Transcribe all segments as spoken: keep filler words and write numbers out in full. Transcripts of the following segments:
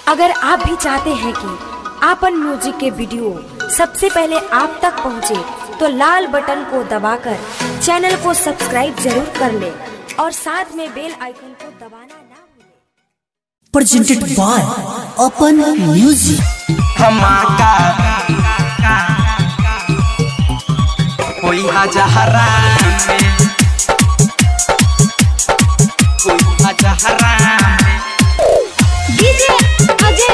अगर आप भी चाहते हैं कि आपन म्यूजिक के वीडियो सबसे पहले आप तक पहुंचे, तो लाल बटन को दबाकर चैनल को सब्सक्राइब जरूर कर ले और साथ में बेल आइकन को दबाना ना भूलें। Presented by Apan music. धमाका कोई हजारा में, कोई हजारा में। डीजे अजय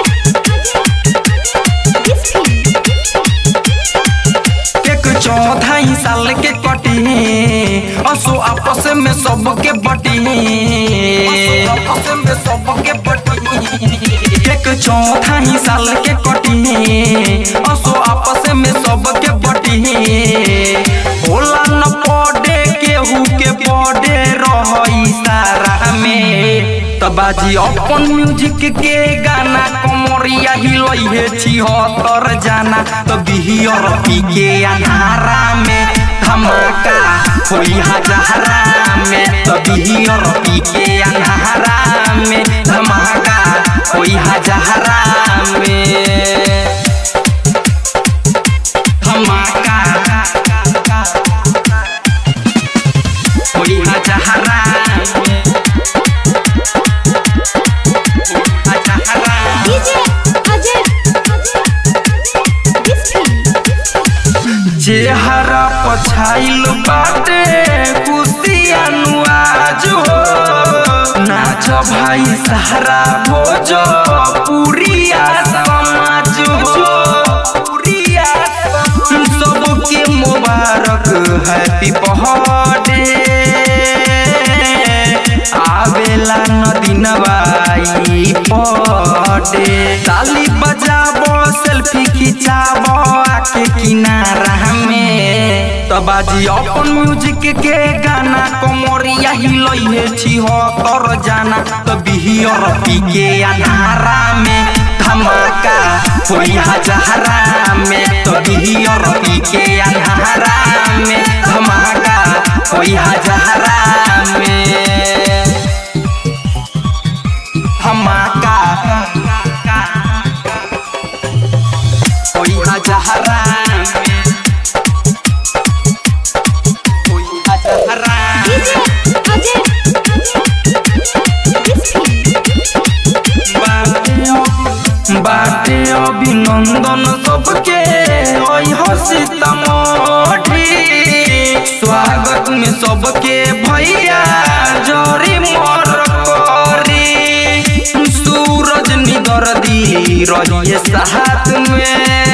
एक चौदह साल के कटी असो आपस में सबके बटी, आपस में सबके बटी। एक चौदह साल के कटी असो आपस में सबके बटी। होला न पड़े केहू के पड़े रही सारा में। तबाजी अपन म्यूजिक के गाना कमरिया हिलइहे छिहत्तर जाना। तो बिहियर पी के अंधारा में धमाका कोई हजारा में। तो बिहियर पी के अंधारा में धमाका कोई हजारा में। धमाका कोई हजारा में, चेहरा पछाइल बाटे कुतिया नुआज हो। नाच भाई सहारा भोजो पुरिया समाज हो। पुरिया सबके मुबारक हैप्पी बर्थडे। आवेला नदीन बाई पड़े। ताली बजाबो सेल्फी खिंचाबो आके किनारा में। तबाजी अपन म्यूजिक के गाना कमरिया हिलइहे छिहत्तर जाना। तो बिहियर पी के अंधारा में धमाका कोई हजारा में। तो बिहियर पी के अंधारा में धमाका कोई हजारा में। धमाका कोई हजारा में, कोई हजारा बाटे अभिनंदन सबके सीतामढ़ी। स्वागत में सबके भैया जोरी मोर करी। सूरज निगर दी रहिए साथ में।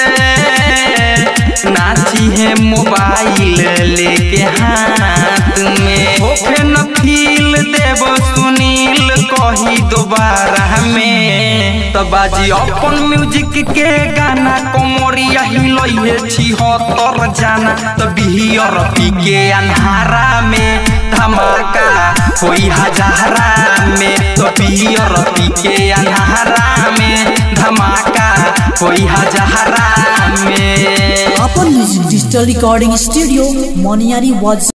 नाची है मोबाइल लेके हाथ में। होके न फील देव सुनील कही दोबारा में। तबाजी अपन म्यूजिक के गाना कमरिया हिलइहे छिहत्तर जाना। तो बिहियर पी के अंधारा में धमाका कोई हजारा में। तो बिहियर पी के अंधारा में धमाका कोई हजारा में। Apan music digital recording studio Moniyari वाज।